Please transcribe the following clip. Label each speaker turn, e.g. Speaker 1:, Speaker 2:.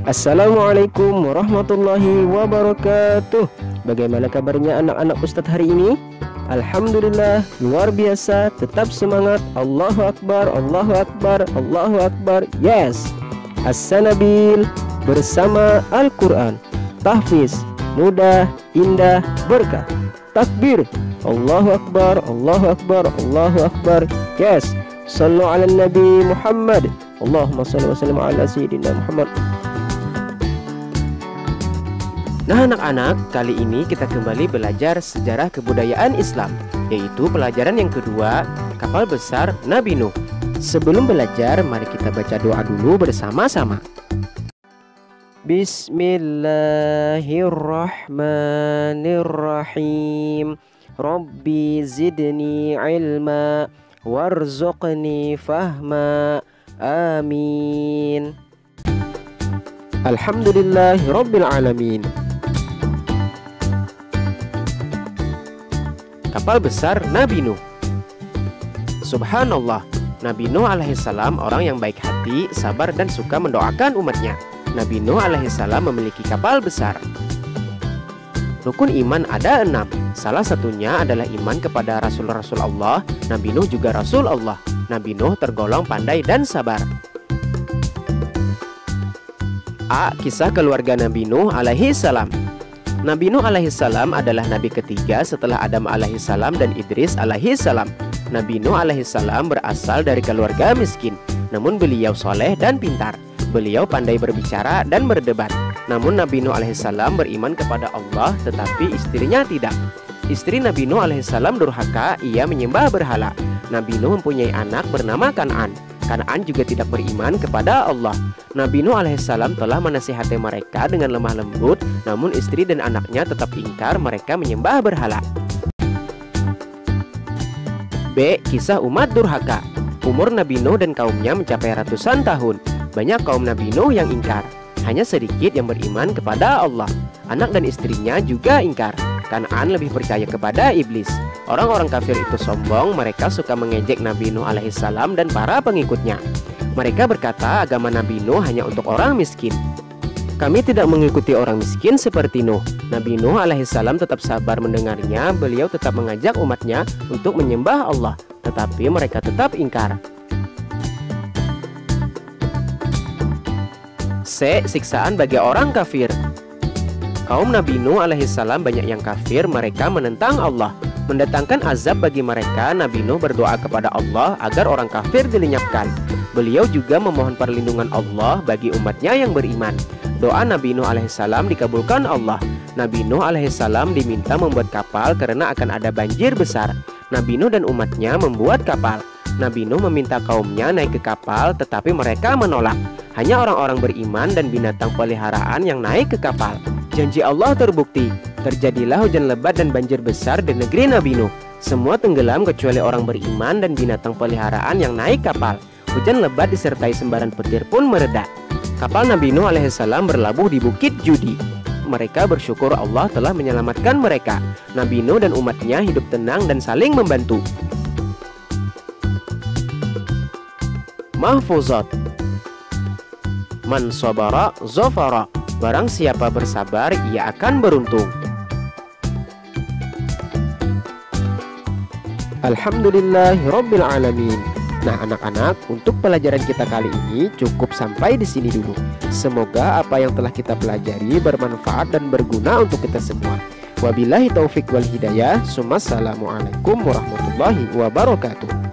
Speaker 1: Assalamualaikum warahmatullahi wabarakatuh. Bagaimana kabarnya anak-anak Ustadz hari ini? Alhamdulillah, luar biasa, tetap semangat. Allahu Akbar, Allahu Akbar, Allahu Akbar. Yes, As-Sanabil bersama Al-Quran. Tahfiz, mudah, indah, berkah. Takbir, Allahu Akbar, Allahu Akbar, Allahu Akbar. Yes, sallu ala Nabi Muhammad. Allahumma salli wa sallim ala Sayyidina Muhammad. Nah anak-anak, kali ini kita kembali belajar sejarah kebudayaan Islam, yaitu pelajaran yang kedua, kapal besar Nabi Nuh. Sebelum belajar, mari kita baca doa dulu bersama-sama. Bismillahirrahmanirrahim. Rabbi zidni ilma warzuqni fahma. Amin. Alhamdulillahi rabbil alamin. Kapal besar Nabi Nuh. Subhanallah, Nabi Nuh alaihissalam orang yang baik hati, sabar dan suka mendoakan umatnya. Nabi Nuh alaihissalam memiliki kapal besar. Rukun iman ada 6. Salah satunya adalah iman kepada Rasul-Rasul Allah. Nabi Nuh juga Rasul Allah. Nabi Nuh tergolong pandai dan sabar. A. Kisah keluarga Nabi Nuh alaihissalam. Nabi Nuh alaihissalam adalah nabi ketiga setelah Adam alaihissalam dan Idris alaihissalam. Nabi Nuh alaihissalam berasal dari keluarga miskin, namun beliau soleh dan pintar. Beliau pandai berbicara dan berdebat. Namun Nabi Nuh alaihissalam beriman kepada Allah, tetapi istrinya tidak. Istri Nabi Nuh alaihissalam durhaka, ia menyembah berhala. Nabi Nuh mempunyai anak bernama Kan'an. Kan'an juga tidak beriman kepada Allah. Nabi Nuh alaihissalam telah menasihati mereka dengan lemah lembut, namun istri dan anaknya tetap ingkar, mereka menyembah berhala. B. Kisah umat durhaka. Umur Nabi Nuh dan kaumnya mencapai ratusan tahun. Banyak kaum Nabi Nuh yang ingkar, hanya sedikit yang beriman kepada Allah. Anak dan istrinya juga ingkar. Kan'an lebih percaya kepada iblis. Orang-orang kafir itu sombong, mereka suka mengejek Nabi Nuh alaihissalam dan para pengikutnya. Mereka berkata agama Nabi Nuh hanya untuk orang miskin. Kami tidak mengikuti orang miskin seperti Nuh. Nabi Nuh alaihissalam tetap sabar mendengarnya. Beliau tetap mengajak umatnya untuk menyembah Allah, tetapi mereka tetap ingkar. C. Siksaan bagi orang kafir. Kaum Nabi Nuh alaihissalam banyak yang kafir, mereka menentang Allah. Mendatangkan azab bagi mereka, Nabi Nuh berdoa kepada Allah agar orang kafir dilenyapkan. Beliau juga memohon perlindungan Allah bagi umatnya yang beriman. Doa Nabi Nuh alaihissalam dikabulkan Allah. Nabi Nuh alaihissalam diminta membuat kapal karena akan ada banjir besar. Nabi Nuh dan umatnya membuat kapal. Nabi Nuh meminta kaumnya naik ke kapal, tetapi mereka menolak. Hanya orang-orang beriman dan binatang peliharaan yang naik ke kapal. Janji Allah terbukti. Terjadilah hujan lebat dan banjir besar di negeri Nabi Nuh. Semua tenggelam kecuali orang beriman dan binatang peliharaan yang naik kapal. Hujan lebat disertai sembaran petir pun mereda. Kapal Nabi Nuh alaihissalam berlabuh di Bukit Judi. Mereka bersyukur Allah telah menyelamatkan mereka. Nabi Nuh dan umatnya hidup tenang dan saling membantu. Mahfuzat. Man sabara zafara. Barang siapa bersabar, ia akan beruntung. Alhamdulillahi rabbil alamin. Nah anak-anak, untuk pelajaran kita kali ini cukup sampai di sini dulu. Semoga apa yang telah kita pelajari bermanfaat dan berguna untuk kita semua. Wabillahi taufik wal hidayah. Assalamualaikum warahmatullahi wabarakatuh.